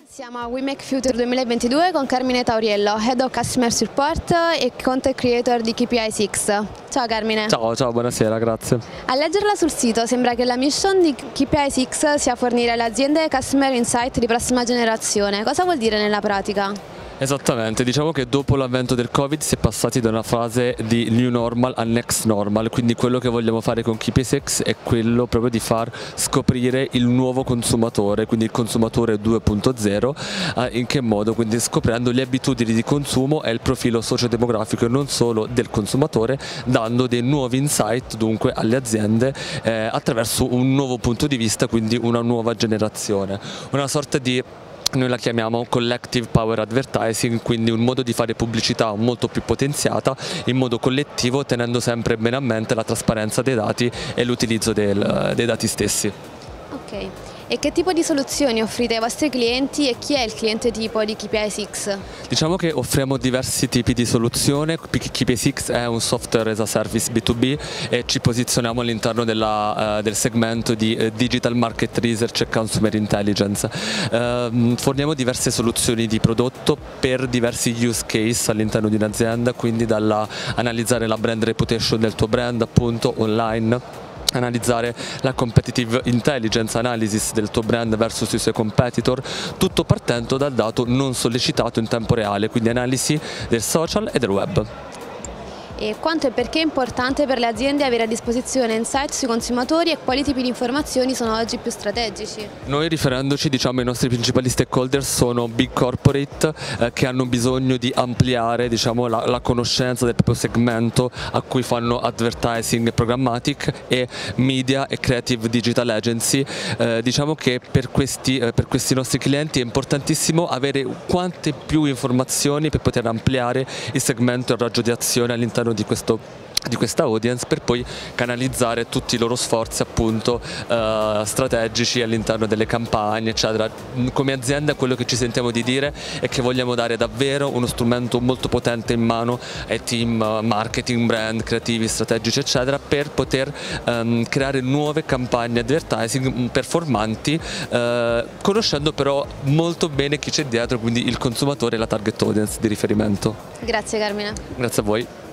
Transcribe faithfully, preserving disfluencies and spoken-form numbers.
Siamo a We Make Future duemilaventidue con Carmine Tauriello, Head of Customer Support e Content Creator di K P I sei. Ciao Carmine. Ciao, ciao, buonasera, grazie. A leggerla sul sito sembra che la mission di K P I sei sia fornire alle aziende Customer Insight di prossima generazione. Cosa vuol dire nella pratica? Esattamente, diciamo che dopo l'avvento del Covid si è passati da una fase di new normal a next normal, quindi quello che vogliamo fare con K P I sei è quello proprio di far scoprire il nuovo consumatore, quindi il consumatore due punto zero, eh, in che modo? Quindi scoprendo le abitudini di consumo e il profilo sociodemografico e non solo del consumatore, dando dei nuovi insight dunque alle aziende eh, attraverso un nuovo punto di vista, quindi una nuova generazione, una sorta di... Noi la chiamiamo Collective Power Advertising, quindi un modo di fare pubblicità molto più potenziata in modo collettivo, tenendo sempre bene a mente la trasparenza dei dati e l'utilizzo del, dei dati stessi. Ok, e che tipo di soluzioni offrite ai vostri clienti e chi è il cliente tipo di K P I sei? Diciamo che offriamo diversi tipi di soluzione. K P I sei è un software as a service B due B e ci posizioniamo all'interno uh, del segmento di uh, Digital Market Research e Consumer Intelligence. Uh, forniamo diverse soluzioni di prodotto per diversi use case all'interno di un'azienda, quindi dalla analizzare la brand reputation del tuo brand appunto online, analizzare la competitive intelligence analysis del tuo brand versus i suoi competitor, tutto partendo dal dato non sollecitato in tempo reale, quindi analisi del social e del web. E quanto e perché è importante per le aziende avere a disposizione insight sui consumatori e quali tipi di informazioni sono oggi più strategici? Noi, riferendoci diciamo ai nostri principali stakeholder, sono big corporate eh, che hanno bisogno di ampliare diciamo, la, la conoscenza del proprio segmento a cui fanno advertising e programmatic, e media e creative digital agency. Eh, diciamo che per questi, eh, per questi nostri clienti è importantissimo avere quante più informazioni per poter ampliare il segmento e il raggio di azione all'interno di questo di questa audience, per poi canalizzare tutti i loro sforzi appunto eh, strategici all'interno delle campagne eccetera. Come azienda quello che ci sentiamo di dire è che vogliamo dare davvero uno strumento molto potente in mano ai team marketing, brand, creativi, strategici eccetera, per poter ehm, creare nuove campagne advertising performanti, eh, conoscendo però molto bene chi c'è dietro, quindi il consumatore e la target audience di riferimento. Grazie Carmine. Grazie a voi.